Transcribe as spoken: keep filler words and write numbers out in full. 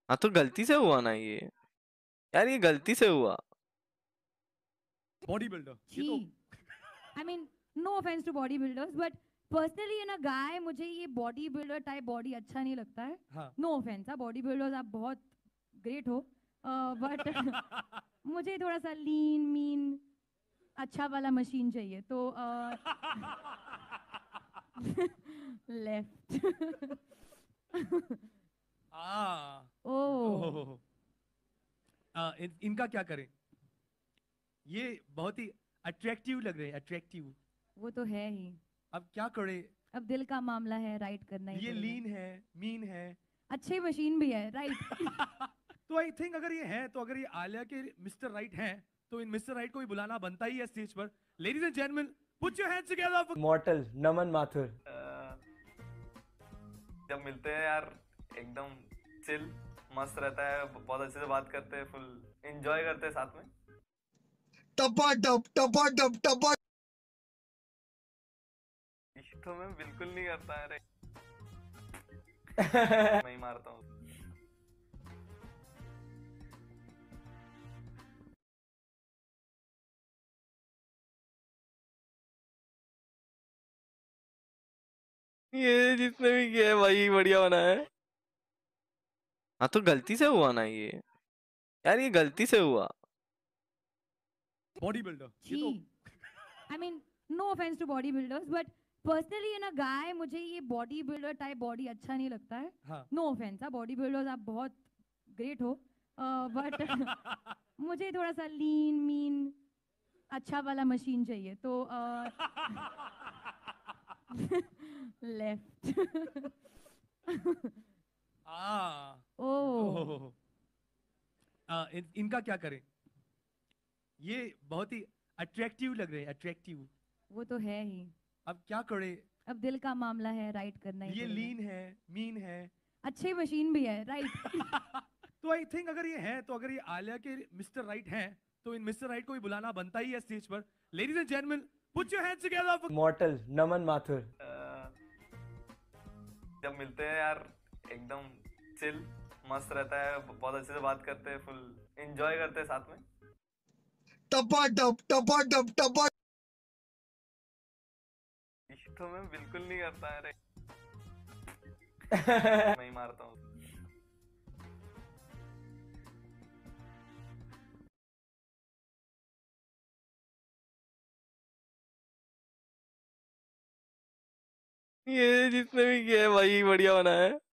हाँ तो गलती से हुआ ना ये। यार ये गलती से हुआ। बॉडी बिल्डर ये छी तो I mean no offence to body builders but personally in a guy मुझे ये बॉडी बिल्डर टाइप बॉडी अच्छा नहीं लगता है. हाँ नो ऑफेंस. हाँ, बॉडी बिल्डर्स आप बहुत ग्रेट हो बट मुझे थोड़ा सा लीन मीन अच्छा वाला मशीन चाहिए तो लेफ्ट. आ, ओ ओह, आ, इन, इनका क्या करें? ये बहुत ही अट्रैक्टिव लग रहे हैं, अट्रैक्टिव. वो तो है ही. अब क्या करें? अब दिल का मामला है, राइट करना ही ये पड़ेगा. लीन है, मीन है. अच्छी मशीन भी है, राइट. तो आई थिंक अगर ये है तो अगर ये आलिया के मिस्टर राइट हैं तो इन मिस्टर राइट को भी बुलाना बनता ही है स्टेज पर. Ladies and gentleman, put your hands together for mortal Naman Mathur. जब मिलते हैं यार एकदम चिल मस्त रहता है, बहुत अच्छे से बात करते हैं, फुल एंजॉय करते हैं साथ में. टपा टप टपा टप टपा. इश्क तो मैं बिल्कुल नहीं करता है रे. मैं ही मारता हूँ. ये जिसने भी किया है भाई बढ़िया बना है. हाँ तो गलती से हुआ ना ये. यार ये गलती से हुआ. बॉडी बिल्डर ये छी तो I mean no offence to body builders but personally in a guy मुझे ये बॉडी बिल्डर टाइप बॉडी अच्छा नहीं लगता है. हाँ. No offence. हाँ, बॉडी बिल्डर्स आप बहुत ग्रेट हो बट मुझे थोड़ा सा लीन मीन अच्छा वाला मशीन चाहिए तो लेफ्ट. आ, ओ ओह, आ, इन, इनका क्या करें? ये बहुत ही अट्रैक्टिव लग रहे हैं, अट्रैक्टिव. वो तो है ही. अब क्या करें? अब दिल का मामला है, राइट करना ही ये पड़ेगा. लीन है, मीन है. अच्छी मशीन भी है, राइट. तो आई थिंक अगर ये है तो अगर ये आलिया के मिस्टर राइट हैं तो इन मिस्टर राइट को भी बुलाना बनता ही है स्टेज पर. Ladies and gentleman, put your hands together for mortal Naman Mathur. जब मिलते हैं यार एकदम चिल मस्त रहता है, बहुत अच्छे से बात करते हैं, फुल एंजॉय करते हैं साथ में. टपा टप टपा टप टपा. इश्क तो मैं बिल्कुल नहीं करता है रे. मैं ही मारता हूँ. ये जिसने भी किया है भाई बढ़िया बना है.